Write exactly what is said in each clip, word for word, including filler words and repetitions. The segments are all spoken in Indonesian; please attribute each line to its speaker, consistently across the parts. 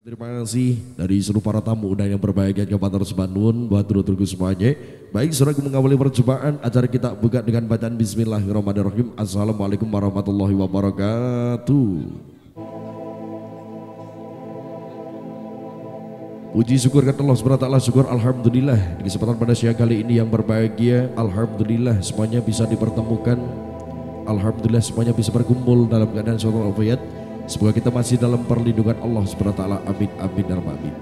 Speaker 1: Terima kasih dari seluruh para tamu dan yang berbahagia Kabupaten Bandung buat turut-turut semuanya. Baik, saudara mengawali perjumpaan acara kita buka dengan bacaan Bismillahirrahmanirrahim. Assalamualaikum warahmatullahi wabarakatuh. Puji syukur kepada Allah subhanahu wa taala, syukur alhamdulillah di kesempatan pada siang kali ini yang berbahagia. Alhamdulillah semuanya bisa dipertemukan. Alhamdulillah semuanya bisa berkumpul dalam keadaan suatu walafiat. Semoga kita masih dalam perlindungan Allah subhanahu wa taala. Amin amin dan amin.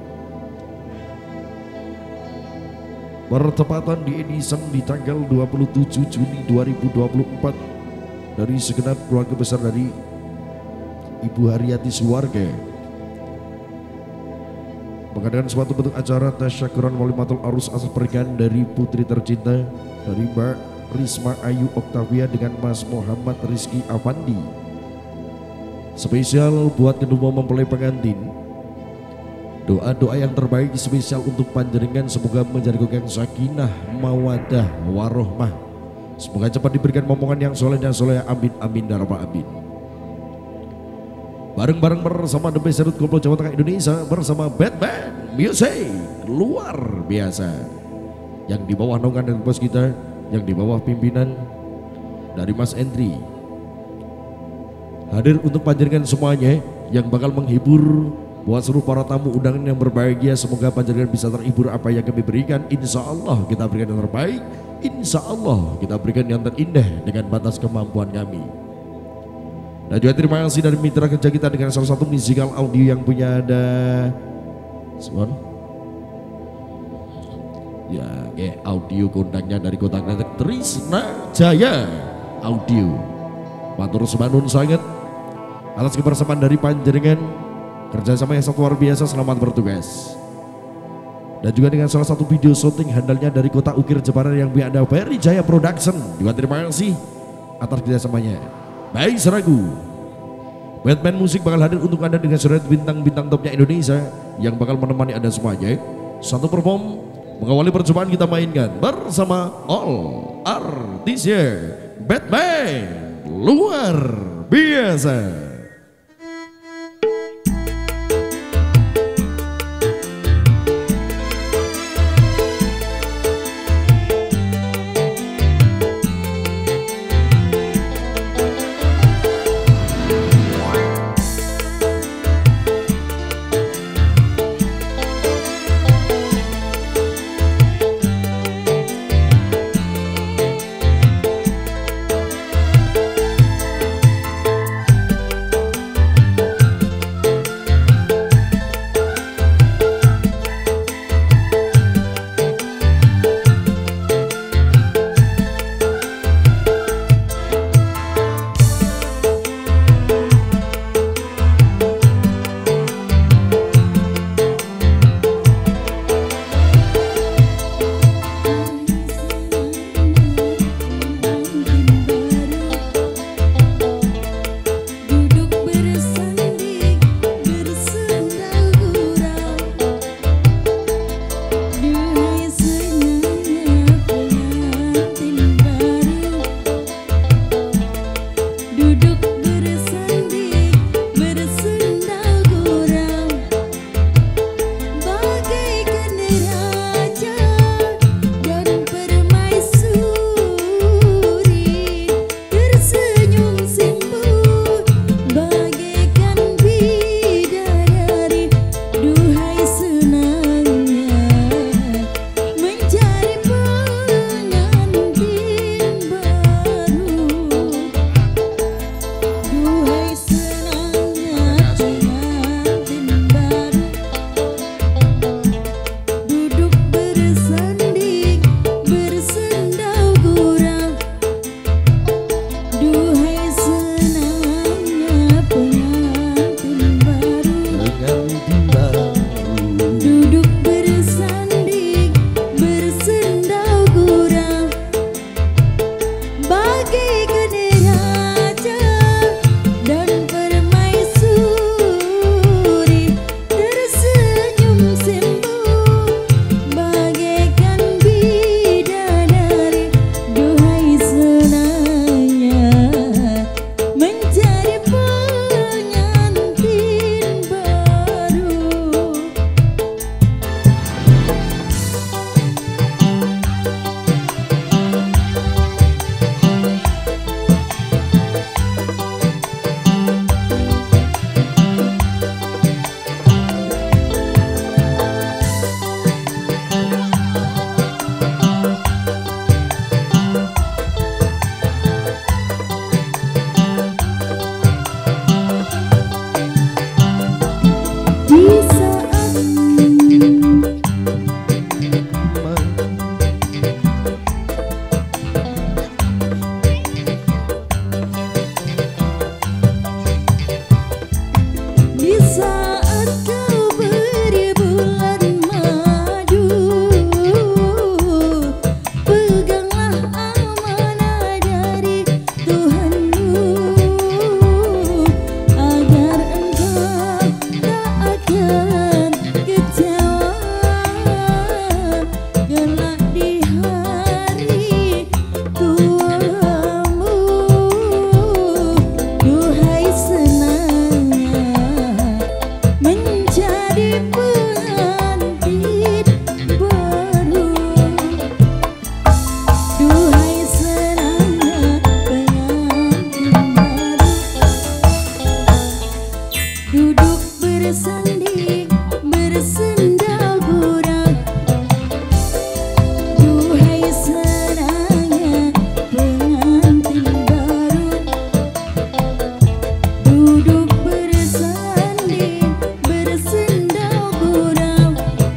Speaker 1: Bertepatan di Edison di tanggal dua puluh tujuh Juni dua ribu dua puluh empat dari segenap keluarga besar dari Ibu Haryati Suwarga mengadakan suatu bentuk acara tasyakuran walimatul arus asal pernikahan dari putri tercinta dari Mbak Risma Ayu Oktavia dengan Mas Muhammad Rizky Avandi. Spesial buat kedua mempelai pengantin. Doa-doa yang terbaik spesial untuk panjenengan, semoga menjadi geng sakinah, mawadah, warohmah. Semoga cepat diberikan momongan yang soleh dan soleh. Amin amin dan rabbal amin. Bareng-bareng bersama The Best Root Koplo Jawa Tengah Indonesia bersama Batman Music luar biasa. Yang di bawah naungan dan bos kita, yang di bawah pimpinan dari Mas Endri. Hadir untuk panjenengan semuanya yang bakal menghibur buat seluruh para tamu undangan yang berbahagia. Semoga panjenengan bisa terhibur apa yang kami berikan. Insya Allah kita berikan yang terbaik. Insya Allah kita berikan yang terindah dengan batas kemampuan kami. Dan juga terima kasih dari mitra kerja kita dengan salah satu musical audio yang punya ada Semon. Ya, kayak audio kondangnya dari kota Trisna Jaya Audio. Matur semanun sangat atas kebersamaan dari panjenengan, kerjasama yang sangat luar biasa. Selamat bertugas. Dan juga dengan salah satu video syuting handalnya dari kota Ukir Jepara yang punya ada Ferry Jaya Production. Juga terima kasih atas kerjasamanya. Baik seragu, Batman Musik bakal hadir untuk anda dengan surat bintang-bintang topnya Indonesia yang bakal menemani anda semuanya. Satu perform mengawali perjumpaan kita mainkan bersama all artisnya Batman luar biasa.
Speaker 2: bersanding bersendal gurau. Duhai senangnya pengantin baru, duduk bersanding bersendal gurau,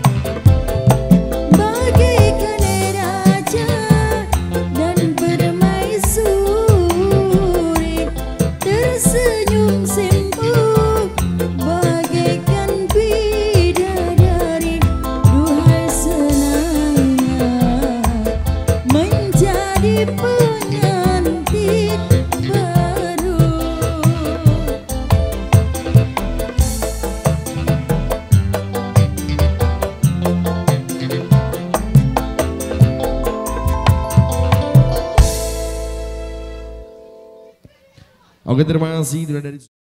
Speaker 2: bagaikan raja dan permaisuri, tersenyum simpul bagaikan bidadari. Duhai senangnya menjadi pengantin baru.
Speaker 1: Oke, terima kasih dari